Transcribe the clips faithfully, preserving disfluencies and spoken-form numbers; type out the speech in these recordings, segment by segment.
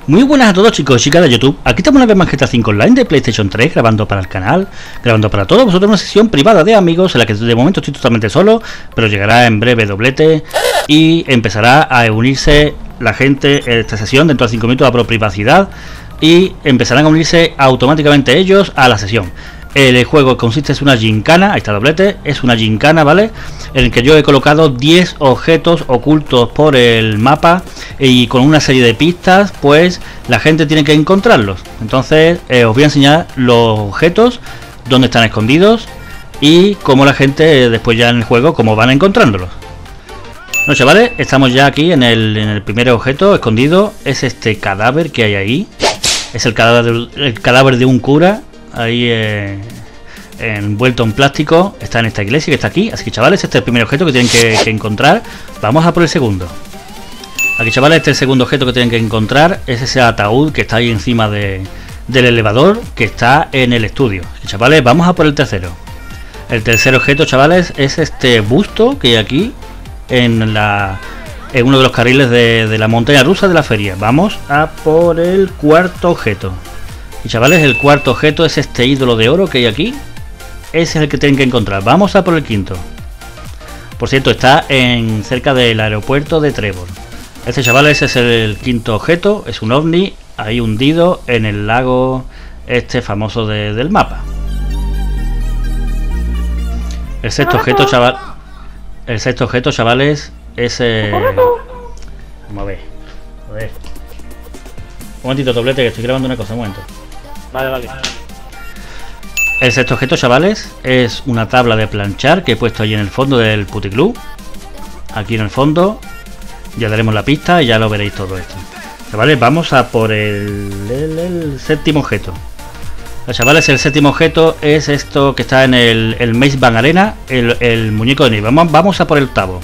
Muy buenas a todos, chicos y chicas de YouTube. Aquí estamos una vez más G T A cinco Online de PlayStation tres, grabando para el canal, grabando para todos vosotros una sesión privada de amigos en la que de momento estoy totalmente solo, pero llegará en breve doblete y empezará a unirse la gente en esta sesión dentro de cinco minutos a privacidad y empezarán a unirse automáticamente ellos a la sesión. El juego consiste en una gincana, ahí está doblete, es una gincana, ¿vale? En el que yo he colocado diez objetos ocultos por el mapa y con una serie de pistas, pues la gente tiene que encontrarlos. Entonces eh, os voy a enseñar los objetos, dónde están escondidos y cómo la gente eh, después ya en el juego, cómo van encontrándolos. No, chavales, estamos ya aquí en el, en el primer objeto escondido, es este cadáver que hay ahí. Es el cadáver, el cadáver de un cura. Ahí eh, envuelto en plástico. Está en esta iglesia que está aquí. Así que chavales, este es el primer objeto que tienen que, que encontrar. Vamos a por el segundo. Aquí chavales, este es el segundo objeto que tienen que encontrar. Es ese ataúd que está ahí encima de, del elevador, que está en el estudio. Así que chavales, vamos a por el tercero. El tercer objeto, chavales, es este busto que hay aquí en, la, en uno de los carriles de, de la montaña rusa de la feria. Vamos a por el cuarto objeto. Y chavales, el cuarto objeto es este ídolo de oro que hay aquí. Ese es el que tienen que encontrar. Vamos a por el quinto. Por cierto, está en cerca del aeropuerto de Trevor. Este, chavales, es el quinto objeto. Es un ovni ahí hundido en el lago este famoso de, del mapa. El sexto objeto, chaval. El sexto objeto, chavales, es... Eh... Vamos a ver. A ver. Un momentito, doblete, que estoy grabando una cosa, un momento. Vale, vale. El sexto objeto, chavales, es una tabla de planchar que he puesto ahí en el fondo del puticlub. Aquí en el fondo. Ya daremos la pista y ya lo veréis todo esto. Chavales, vamos a por el, el, el séptimo objeto. Chavales, el séptimo objeto es esto que está en el, el Maze Bank Arena, el, el muñeco de nieve. Vamos, vamos a por el octavo.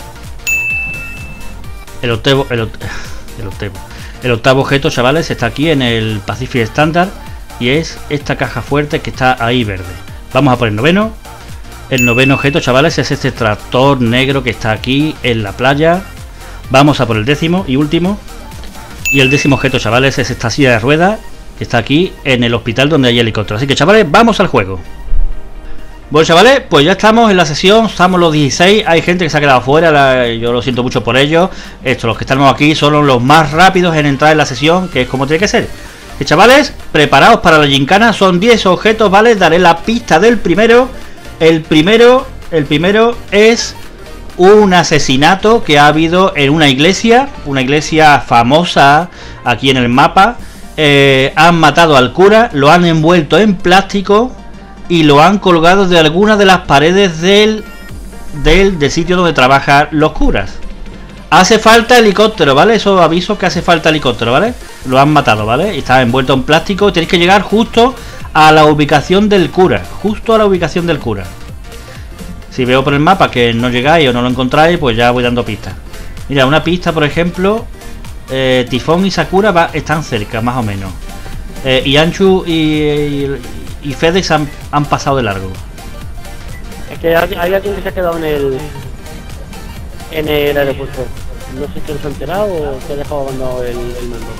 El octavo, el, el octavo. El octavo objeto, chavales, está aquí en el Pacific Standard y es esta caja fuerte que está ahí verde. Vamos a por el noveno. El noveno objeto, chavales, es este tractor negro que está aquí en la playa. Vamos a por el décimo y último. Y el décimo objeto, chavales, es esta silla de ruedas que está aquí en el hospital donde hay helicóptero. Así que, chavales, vamos al juego. Bueno, chavales, pues ya estamos en la sesión, estamos los dieciséis, hay gente que se ha quedado fuera, la, yo lo siento mucho por ello. Esto, los que estamos aquí son los más rápidos en entrar en la sesión, que es como tiene que ser. Y chavales, preparaos para la gincana, son diez objetos, ¿vale? Daré la pista del primero. El primero, el primero es un asesinato que ha habido en una iglesia, una iglesia famosa aquí en el mapa. Eh, han matado al cura, lo han envuelto en plástico y lo han colgado de alguna de las paredes del, del, del sitio donde trabajan los curas. Hace falta helicóptero, ¿vale? Eso aviso que hace falta helicóptero, ¿vale? Lo han matado, ¿vale? Y está envuelto en plástico. Tenéis que llegar justo a la ubicación del cura. Justo a la ubicación del cura. Si veo por el mapa que no llegáis o no lo encontráis, pues ya voy dando pistas. Mira, una pista, por ejemplo, eh, Tifón y Sakura va, están cerca, más o menos. Eh, y Anchu y... y y FedEx han, han pasado de largo. Es que hay, hay alguien que se ha quedado en el en el aeropuerto. No sé si se ha enterado o se ha dejado abandonado el, el mando.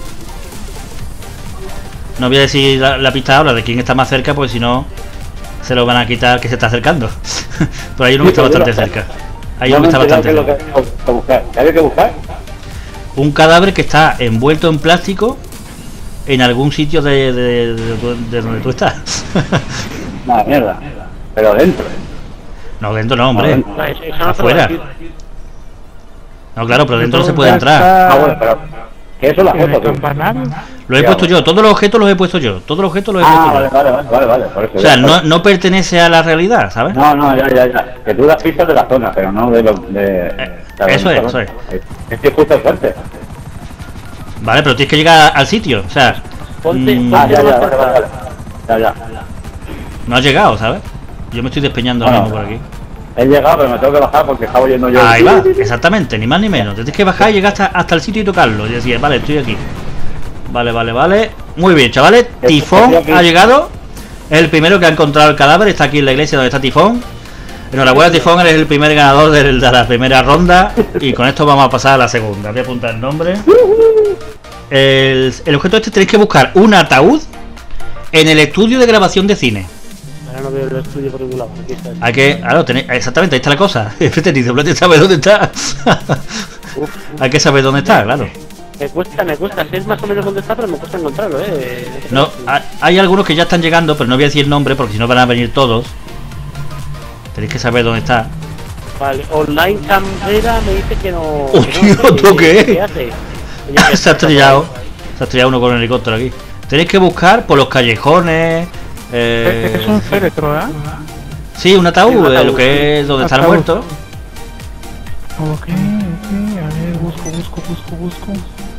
No voy a decir la, la pista ahora de quién está más cerca, porque si no se lo van a quitar que se está acercando. Por ahí uno que está bastante cerca. Hay uno que está bastante cerca. ¿Qué hay que buscar? Un cadáver que está envuelto en plástico en algún sitio de, de, de, de donde tú estás. No, mierda. Pero dentro. No, dentro no, hombre. No, dentro. Afuera. No, claro, pero dentro no se puede entrar. Ah, bueno, pero... ¿Qué eso es la foto? Lo he puesto yo, todos los objetos los he puesto yo. Todos los objetos los he puesto ah, yo. Vale, vale, vale, vale. Por eso, o sea, no, no pertenece a la realidad, ¿sabes? No, no, ya, ya, ya. Que tú das pistas de la zona, pero no de los... De, eh, eso es, eso es. Es que justo fuerte. Vale, pero tienes que llegar al sitio, o sea... Ponte, mmm, ah, ya, ya, vale, vale, vale. Ya, ya. No has llegado, ¿sabes? Yo me estoy despeñando ahora mismo por aquí. He llegado, pero me tengo que bajar porque estaba yendo yo... Ahí va, exactamente, ni más ni menos. Tienes que bajar y llegar hasta, hasta el sitio y tocarlo. Y decir, vale, estoy aquí. Vale, vale, vale. Muy bien, chavales. Tifón ha llegado. Es el primero que ha encontrado el cadáver. Está aquí en la iglesia donde está Tifón. Enhorabuena, Tifón, eres el primer ganador de la primera ronda. Y con esto vamos a pasar a la segunda. Voy a apuntar el nombre. el, el objeto este tenéis que buscar un ataúd en el estudio de grabación de cine. Ahora no veo el estudio por ningún lado. Aquí está. Hay que, claro, tenéis, exactamente, ahí está la cosa. Fíjate, ni doblete sabe dónde está. Uf, Hay que saber dónde está, claro. me cuesta, me cuesta. Sé más o menos dónde está, pero me cuesta encontrarlo, eh. No, hay, hay algunos que ya están llegando, pero no voy a decir el nombre porque si no van a venir todos. Tenéis que saber dónde está. Vale, online Cambrera me dice que no. ¡Hostia, que no, ¿tú qué? ¿Qué hace? Oye, que Se ha estrellado. Se ha estrellado uno con el helicóptero aquí. Tenéis que buscar por los callejones. Eh... Es un féretro, ¿eh? Sí, un ataúd, Sí, un eh, ataúd, lo que es donde está el Ataúd. muerto. Ok, ok, a ver, busco, busco, busco, busco.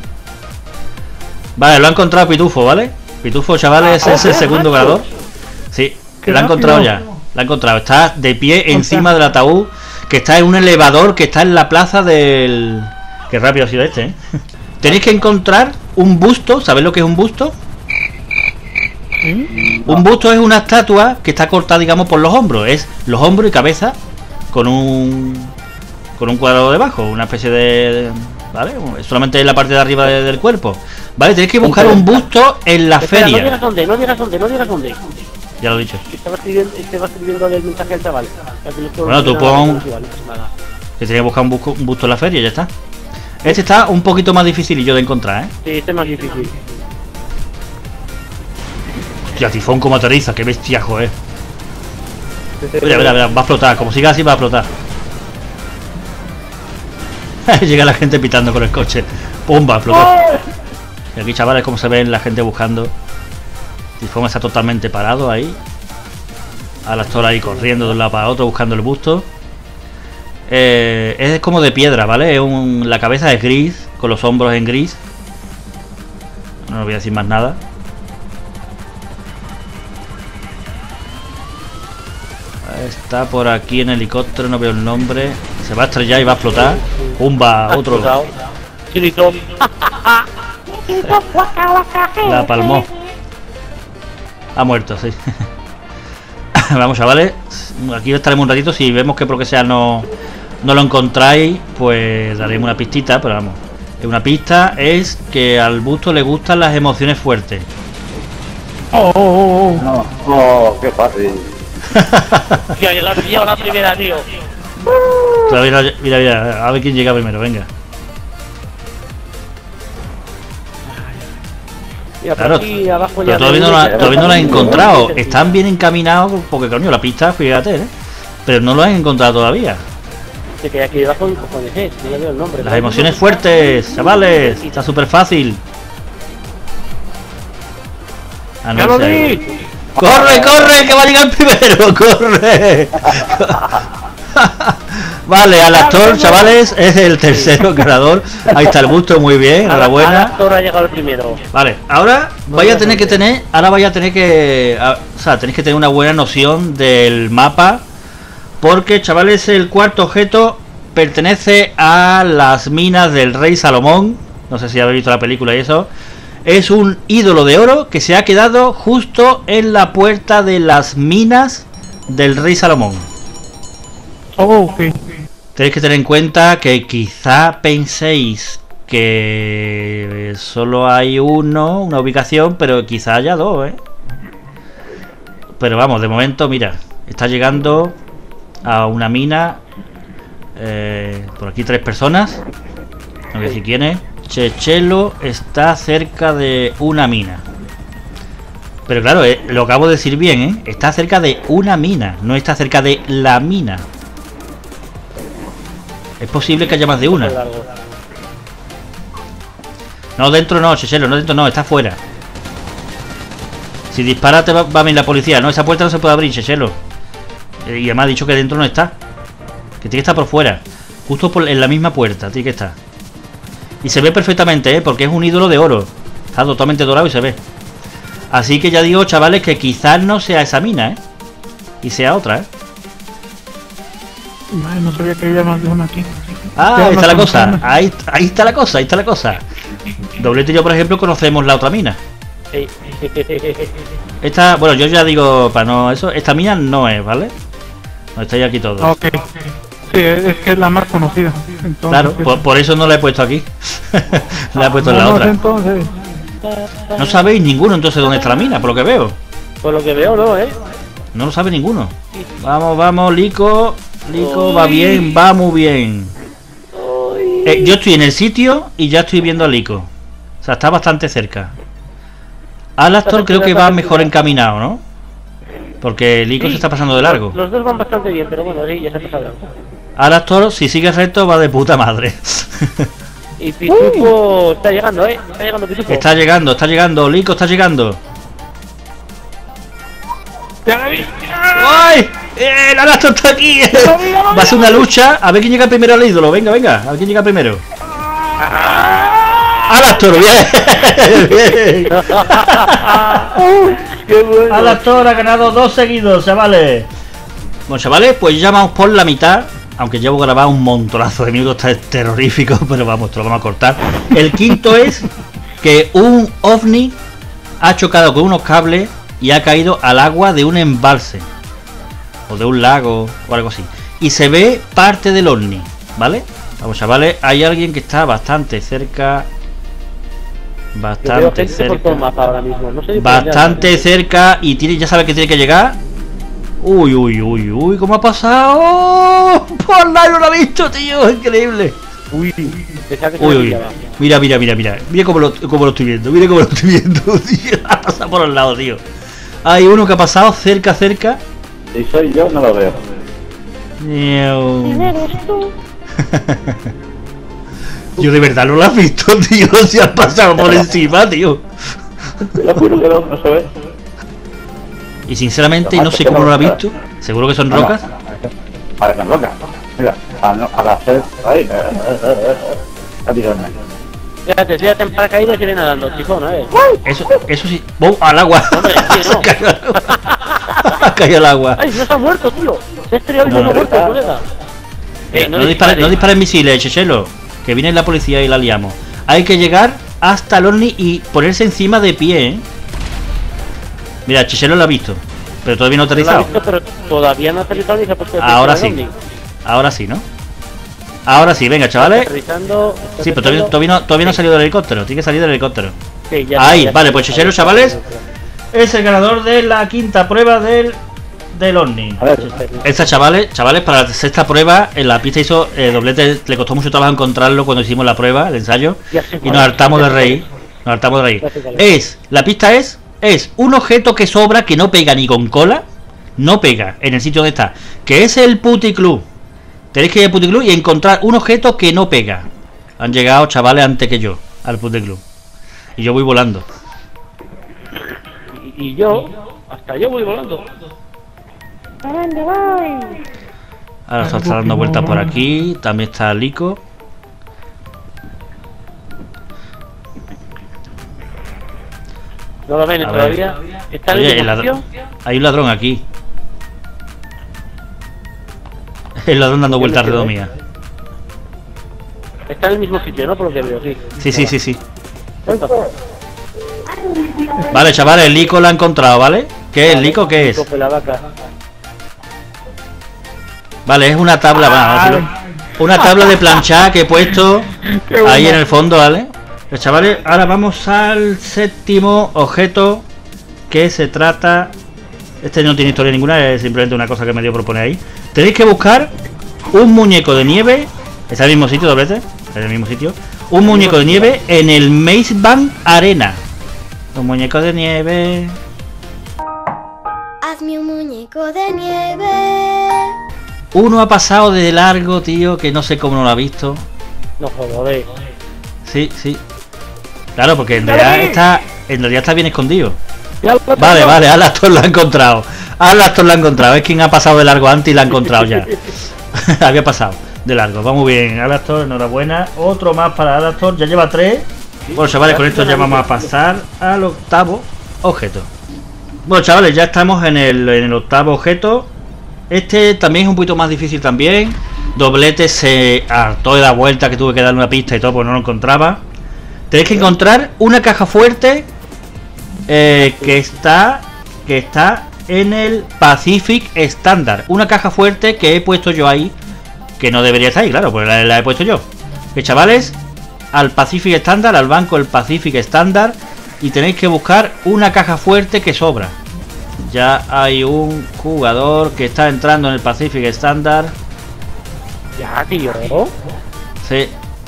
Vale, lo ha encontrado Pitufo, ¿vale? Pitufo, chavales, Ah, es el ¿qué? segundo ¿Macho? ganador. Sí, Qué lo ha encontrado rápido. ya. Lo ha encontrado. Está de pie sea- encima del ataúd, que está en un elevador que está en la plaza del... Qué rápido ha sido este, ¿eh? Tenéis que encontrar un busto. ¿Sabéis lo que es un busto? ¿Sí? Un busto es una estatua que está cortada, digamos, por los hombros. Es los hombros y cabeza con un con un cuadrado debajo, una especie de... ¿Vale? Solamente en la parte de arriba de- del cuerpo. Vale, tenéis que buscar un busto en la Espera, no feria. digas dónde, no digas dónde, no digas dónde. Ya lo he dicho. Estaba escribiendo, estaba escribiendo el mensaje al chaval. Bueno, tú pon- Que tenía que buscar un, busco- un busto en la feria y ya está. Este está un poquito más difícil yo de encontrar, ¿eh? Sí, este es más difícil. Hostia, tifón como aterriza, qué bestiajo, eh. Mira, mira, mira, va a explotar. Como siga así va a explotar. Llega la gente pitando con el coche. ¡Pumba! Explotó. Y aquí, chavales, como se ven la gente buscando. Tifón está totalmente parado ahí. Al actor ahí corriendo de un lado para otro buscando el busto. Eh, es como de piedra, ¿vale? Es un, la cabeza es gris, con los hombros en gris. No voy a decir más nada. Está por aquí en helicóptero, no veo el nombre. Se va a estrellar y va a explotar. Pumba, otro. Chilito. La palmó. Ha muerto, sí. Vamos, chavales. Aquí estaremos un ratito. Si vemos que por lo que sea no, no lo encontráis, pues daremos una pistita. Pero vamos. Una pista es que al busto le gustan las emociones fuertes. Oh, oh, oh, oh. No, oh, qué fácil. Tío, yo la pillado la primera, tío. Mira, mira, mira, a ver quién llega primero, venga. Mira, por Claro, aquí abajo pero ya todavía no, veo lo, que- todavía no lo han encontrado. Están bien encaminados porque, coño, la pista, fíjate, ¿eh? Pero no lo han encontrado todavía. Sí, que aquí debajo en cojones es, no le veo el nombre. Las emociones fuertes, chavales. Está súper fácil. Ah, ¡Ya no, lo se ha ido. vi! ¡Corre, corre! ¡Que va a llegar primero! ¡Corre! Vale, al actor, chavales, es el tercero ganador. Ahí está el busto, muy bien, Ahora enhorabuena. actor ha llegado el primero. Vale, ahora vaya a tener que tener, ahora vaya a tener que, a- o sea, tenéis que tener una buena noción del mapa, porque, chavales, el cuarto objeto pertenece a las minas del rey Salomón. No sé si habéis visto la película y eso. Es un ídolo de oro que se ha quedado justo en la puerta de las minas del rey Salomón. Oh, ok. Tenéis que tener en cuenta que quizá penséis que solo hay uno, una ubicación, pero quizá haya dos, ¿eh? Pero vamos, de momento, mira, está llegando a una mina. Eh, por aquí tres personas. No voy a decir quién es. Chechelo está cerca de una mina. Pero claro, eh, lo acabo de decir bien, ¿eh? Está cerca de una mina, no está cerca de la mina. Es posible que haya más de una. Largo. No, dentro no, Chechelo, no dentro no, está fuera. Si dispara te va, va a venir la policía. No, esa puerta no se puede abrir, Chechelo. Eh, Y además ha dicho que dentro no está. Que tiene que estar por fuera. Justo por, en la misma puerta, tiene que estar. Y se ve perfectamente, ¿eh? Porque es un ídolo de oro. Está totalmente dorado y se ve. Así que ya digo, chavales, que quizás no sea esa mina, ¿eh? Y sea otra, ¿eh? Ay, no sabía que había más de una aquí. Ah, Ya ahí está no la cosa. funciona. Ahí, ahí está la cosa, ahí está la cosa. Doblete y yo, por ejemplo, conocemos la otra mina. Sí. Esta, bueno, yo ya digo, para no eso, esta mina no es, ¿vale? No estáis aquí todos. Ok. Sí, es que es la más conocida. Entonces, Claro, por, por eso no la he puesto aquí. La he puesto en la vamos, otra. entonces. No sabéis ninguno entonces dónde está la mina, por lo que veo. Por lo que veo, no, ¿eh? No lo sabe ninguno. Vamos, vamos, Lico. Lico Uy. va bien, va muy bien. Eh, yo estoy en el sitio y ya estoy viendo a Lico. O sea, está bastante cerca. Alastor creo que va mejor encaminado, ¿no? Porque Lico Sí. se está pasando de largo. Los dos van bastante bien, pero bueno, sí, ya se ha pasado. Alastor, si sigue recto, va de puta madre. Y Pitufo está llegando, ¿eh? Está llegando Pitufo. Está llegando, está llegando, Lico está llegando. ¡Ay! ¡Eh, el Alastor está aquí! Va a ser una lucha. A ver quién llega primero al ídolo. Venga, venga, a ver quién llega primero. Alastor, bien. Bien. ¡Qué bueno! Alastor ha ganado dos seguidos, chavales. Bueno, chavales, pues ya vamos por la mitad. Aunque llevo grabado un montonazo de minutos, está terrorífico, pero vamos, te lo vamos a cortar. El quinto es que un ovni ha chocado con unos cables y ha caído al agua de un embalse o de un lago o algo así. Y se ve parte del ovni, ¿vale? Vamos, chavales, hay alguien que está bastante cerca. Yo veo Bastante gente por todo el cerca. mapa ahora mismo. No sé ni por dónde Bastante anda. cerca y tiene, ya sabe que tiene que llegar. Uy, uy, uy, uy, ¿cómo ha pasado? Por la no lo ha visto, tío, increíble. Uy, pensaba que se Uy, me uy, pillaba. mira, mira, mira, mira, mira cómo lo, cómo lo estoy viendo, mira cómo lo estoy viendo, tío. Ha pasado por el lado, tío. Hay uno que ha pasado cerca, cerca. Si soy yo, no lo veo. Yo de verdad no lo has visto, tío. Se ha pasado por encima, tío. Te lo juro que no, no se ve. Y sinceramente no sé cómo no lo ha visto. Seguro que son No, no. rocas. Parecen rocas. Mira, a, no, a la hacer. Ahí. A tirarme. Fíjate, fíjate en paracaídas y viene nadando, tifón, ¿eh? Eso, eso sí. ¡Bum! Al agua. Hombre, sí, no. Se cayó al agua. Ha caído al agua. ¡Ay, no se ha muerto, tío! Se ha estrellado y No, se no, ha muerto, está. colega. Eh, No dispares, no dispares misiles, Chechelo. Que viene la policía y la liamos. Hay que llegar hasta el ovni y ponerse encima de pie, ¿eh? Mira, Chechelo lo ha visto. Pero todavía no ha No lo ha aterrizado. visto, pero todavía no ha aterrizado ni se ha puesto de Ahora frente sí. al ovni. Ahora sí, ¿no? Ahora sí, venga, chavales. Aterrizando, está Sí, pero todavía, aterrizando. todavía, no, todavía no ha salido del helicóptero. Tiene que salir del helicóptero. Sí, ya Ahí, ya vale, está. pues Chechelo, chavales, es el ganador de la quinta prueba del, del ovni. A ver, Esta, chavales, chavales, para la sexta prueba, en la pista hizo eh, doblete. Le costó mucho trabajo encontrarlo cuando hicimos la prueba, el ensayo. Ya sé Y cuál nos es, hartamos ya de sé reír. cuál Nos hartamos de reír. Ya sé cuál es. Es, la pista es, es un objeto que sobra, que no pega ni con cola. No pega en el sitio donde está. Que es el puticlub. Tenéis que ir al puticlub y encontrar un objeto que no pega. Han llegado chavales antes que yo al puticlub. Y yo voy volando. Y, y yo, hasta yo voy volando. ¿A dónde voy? Ahora se está dando vueltas por aquí. También está Lico. No lo ven A ver. todavía. Está en Oye, el el mismo ladrón. sitio. Hay un ladrón aquí. El ladrón dando vueltas alrededor mía. Está en el mismo sitio, ¿no? Por lo que veo, sí. Sí, sí, sí, sí. Venga. Vale, chavales, el Lico lo ha encontrado, ¿vale? ¿Qué es? ¿El Lico qué es? Coge la vaca. Vale, es una tabla, va, a decirlo. Una tabla de planchar que he puesto ahí en el fondo, ¿vale? Pues chavales, ahora vamos al séptimo objeto, que se trata... Este no tiene historia ninguna, es simplemente una cosa que me dio por poner ahí. Tenéis que buscar un muñeco de nieve. ¿Está en el mismo sitio, doblete? En el mismo sitio. Un muñeco de nieve en el Maze Bank Arena. Un muñeco de nieve. Hazme un muñeco de nieve. Uno ha pasado de largo, tío, que no sé cómo no lo ha visto. No joder. Sí, sí. Claro, porque en realidad está, en realidad está bien escondido. Ya lo Vale, tengo. vale, Alastor lo ha encontrado. Alastor lo ha encontrado. Es quien ha pasado de largo antes y lo ha encontrado ya. Había pasado de largo. Va muy bien, Alastor, enhorabuena. Otro más para Alastor. Ya lleva tres. Bueno, chavales, con esto ya vamos a pasar al octavo objeto. Bueno, chavales, ya estamos en el, en el octavo objeto. Este también es un poquito más difícil también. Doblete se hartó de la vuelta, que tuve que darle una pista y todo, porque no lo encontraba. Tenéis que encontrar una caja fuerte eh, que está que está en el Pacific Standard. Una caja fuerte que he puesto yo ahí, que no debería estar ahí, claro, pues la, la he puesto yo. Que chavales, al Pacific Standard, al banco el Pacific Standard, y tenéis que buscar una caja fuerte que sobra. Ya hay un jugador que está entrando en el Pacific Standard. Ya, tío. Sí.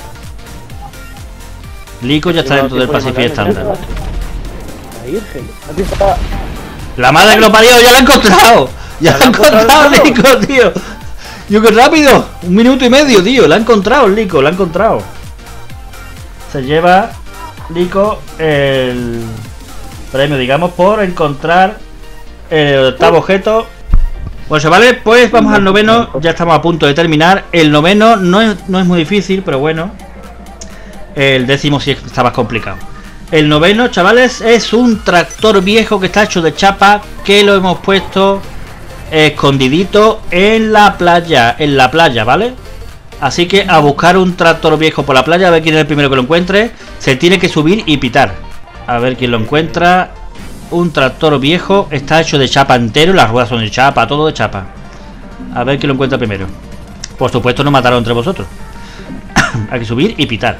Lico ya está dentro del Pacific Standard. La Virgen. Aquí está. La madre que lo parió, ya la he encontrado. Ya la he encontrado, Lico, tío. Yo qué rápido. Un minuto y medio, tío. La ha encontrado, Lico, la ha encontrado. Se lleva Lico el premio, digamos, por encontrar el octavo objeto. Bueno, chavales, pues vamos al noveno. Ya estamos a punto de terminar. El noveno no es, no es muy difícil, pero bueno. El décimo sí está más complicado. El noveno, chavales, es un tractor viejo que está hecho de chapa, que lo hemos puesto escondidito en la playa. En la playa, ¿vale? Así que a buscar un tractor viejo por la playa, a ver quién es el primero que lo encuentre. Se tiene que subir y pitar. A ver quién lo encuentra. Un tractor viejo, está hecho de chapa entero, las ruedas son de chapa, todo de chapa. A ver quién lo encuentra primero. Por supuesto no mataron entre vosotros. Hay que subir y pitar.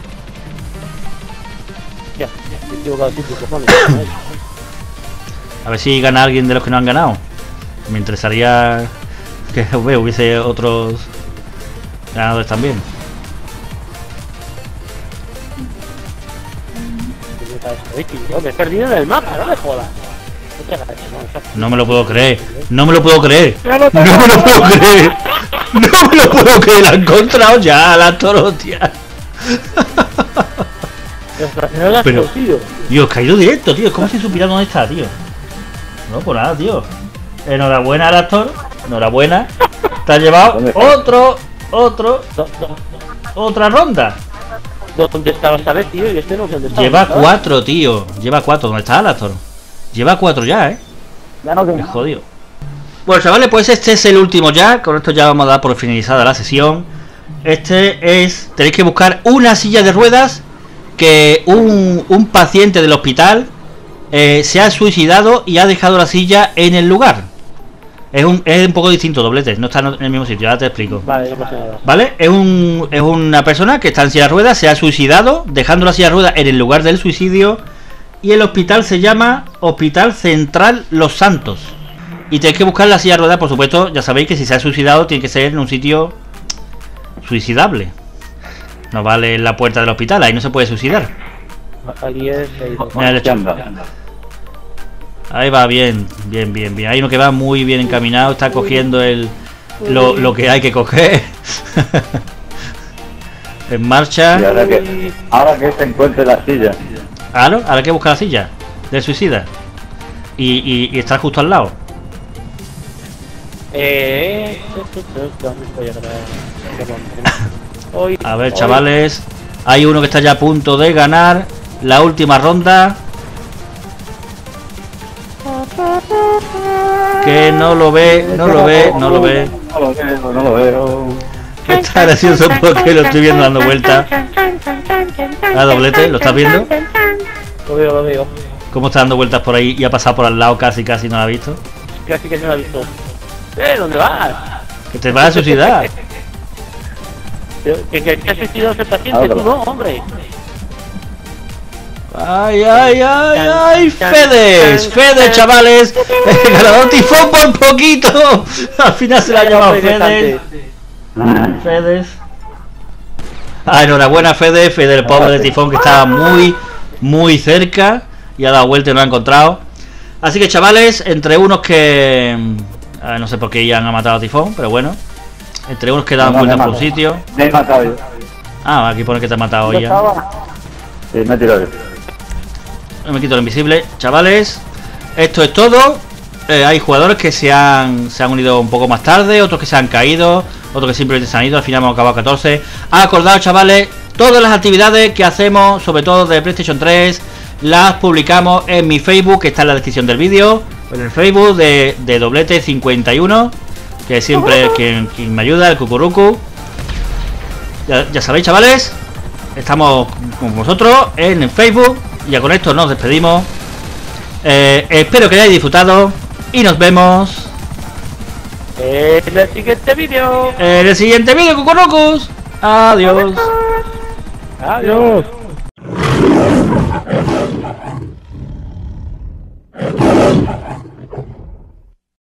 Ya, me he equivocado, sí, cojones. A ver si gana alguien de los que no han ganado. Me interesaría que hubiese otros ganadores también. Me he perdido en el mapa, no me jodas. No me lo puedo creer. No me lo puedo creer. No me lo puedo creer. No me lo puedo creer. La he encontrado ya, la torotia. Pero, Dios, caído directo, tío. ¿Cómo se supiera dónde está, tío? No, por nada, tío. Enhorabuena al actor. Enhorabuena. Te has llevado otro, otro, otra ronda. ¿Dónde estaba esta vez, tío? Y este no sé dónde está. Lleva cuatro, tío. Lleva cuatro. ¿Dónde está el actor? Lleva cuatro ya, ¿eh? Ya no Qué jodido. Bueno, chavales, pues este es el último ya. Con esto ya vamos a dar por finalizada la sesión. Este es... Tenéis que buscar una silla de ruedas que un, un paciente del hospital eh, se ha suicidado y ha dejado la silla en el lugar. Es un, es un poco distinto, dobletes. No está en el mismo sitio, ahora te explico. Vale, no pasa nada. ¿Vale? Es, un, es una persona que está en silla de ruedas, se ha suicidado, dejando la silla de ruedas en el lugar del suicidio. Y el hospital se llama Hospital Central Los Santos. Y tenéis que buscar la silla de ruedas, por supuesto. Ya sabéis que si se ha suicidado tiene que ser en un sitio suicidable. No vale en la puerta del hospital, ahí no se puede suicidar. Aquí es... Mira el hecho. Ahí va, bien, bien, bien, bien. Hay uno que va muy bien encaminado, está cogiendo el lo, lo que hay que coger. En marcha. Y ahora que, ahora que se encuentre la silla. Claro, ahora hay que buscar la silla del suicida. Y, y, y estar justo al lado. Eh... A ver, chavales. Hay uno que está ya a punto de ganar la última ronda. Que no lo ve, no lo ve, no lo ve. No lo veo, no lo veo. Está gracioso porque lo estoy viendo dando vueltas. A doblete, ¿lo estás viendo? Lo veo, lo veo. ¿Cómo está dando vueltas por ahí y ha pasado por al lado casi, casi no lo ha visto? Casi que no lo ha visto. ¿Eh? ¿Dónde vas? Que te vas a suicidar. Que, que, que has suicidado ese paciente, tú no, hombre. Ay, ay, ay, ay, Fedes, Fedes, chavales. El ganador Tifón por poquito. Al final se la ha llamado Fedes. Fedes. Ah, enhorabuena, Fedes. Fedes, el pobre de Tifón que estaba muy, muy cerca y ha dado vuelta y no lo ha encontrado. Así que, chavales, entre unos que... A ver, no sé por qué ya han matado a Tifón, pero bueno. Entre unos que dan vueltas por un sitio. Me he matado yo. Ah, aquí pone que te ha matado ya. Sí, me he tirado yo. No me quito lo invisible. Chavales, esto es todo. eh, Hay jugadores que se han, se han unido un poco más tarde, otros que se han caído, otros que simplemente se han ido. Al final hemos acabado catorce. Acordaos, chavales, todas las actividades que hacemos, sobre todo de PlayStation tres, las publicamos en mi Facebook, que está en la descripción del vídeo. En el Facebook de, de Doblete cincuenta y uno, que siempre es quien, quien me ayuda, el Cucurucu. Ya, ya sabéis, chavales, estamos con vosotros en Facebook. Y ya con esto nos despedimos. eh, Espero que hayáis disfrutado y nos vemos En el siguiente vídeo. En el siguiente vídeo, Cucorrocos. Adiós. Adiós. Adiós.